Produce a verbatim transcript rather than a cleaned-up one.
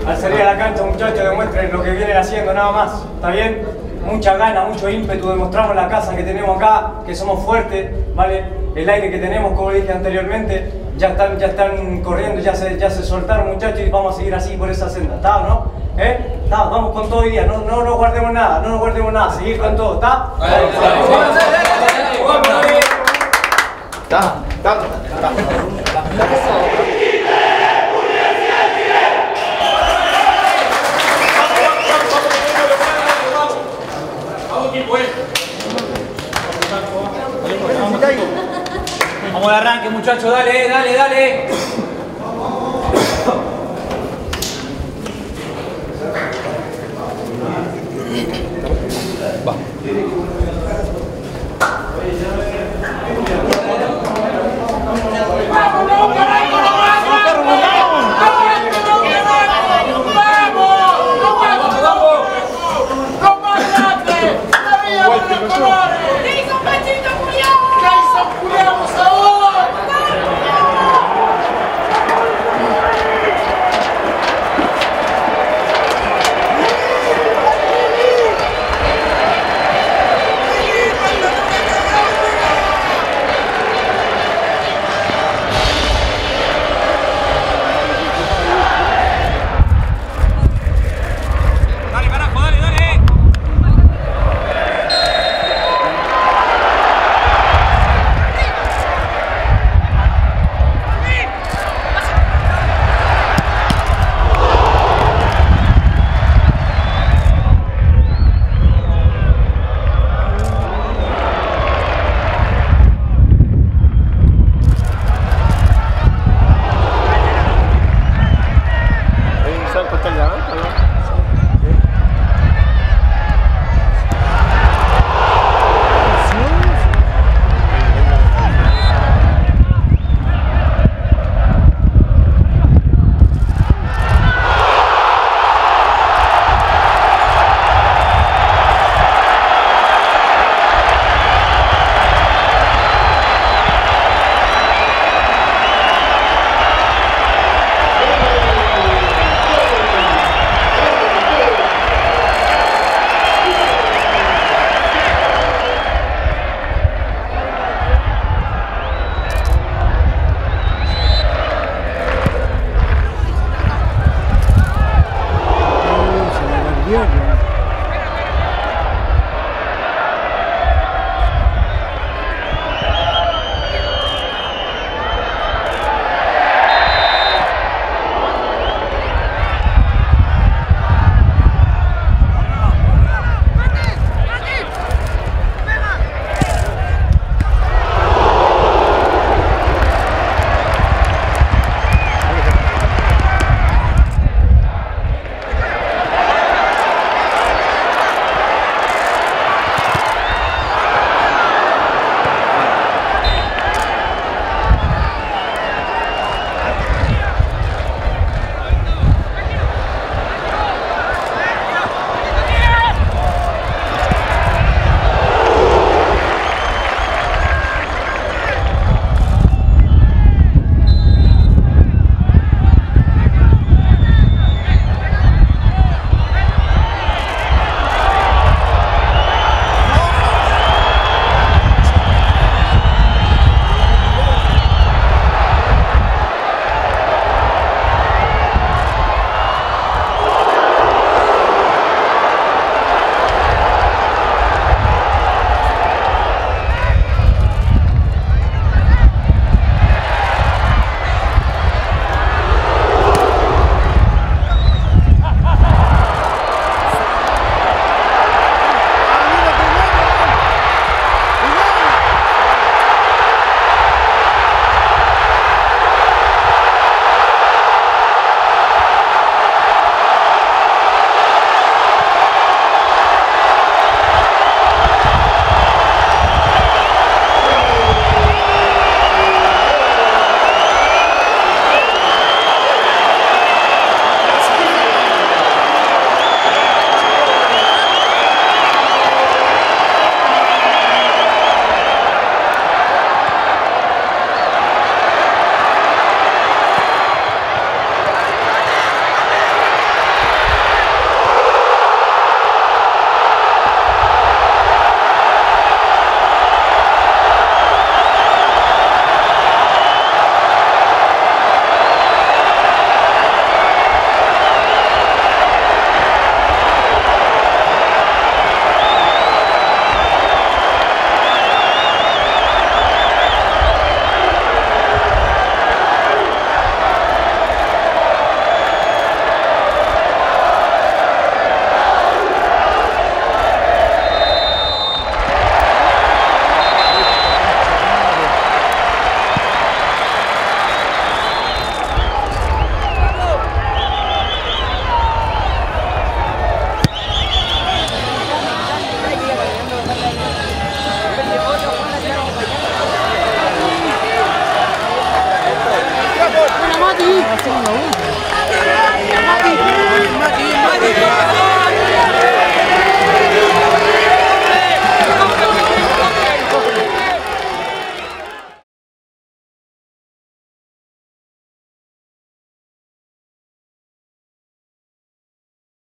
al salir a la cancha, muchachos, demuestren lo que vienen haciendo, nada más. ¿Está bien? Mucha gana, mucho ímpetu, demostramos la casa que tenemos acá, que somos fuertes, ¿vale? El aire que tenemos, como dije anteriormente, ya están, ya están corriendo, ya se, ya se soltaron, muchachos, y vamos a seguir así por esa senda, ¿está o no? ¿Eh? ¿Está? Vamos con todo hoy día, no, no nos guardemos nada, no nos guardemos nada, seguir con todo, ¿está? Está, está, está. Vamos al arranque, muchachos, dale, dale.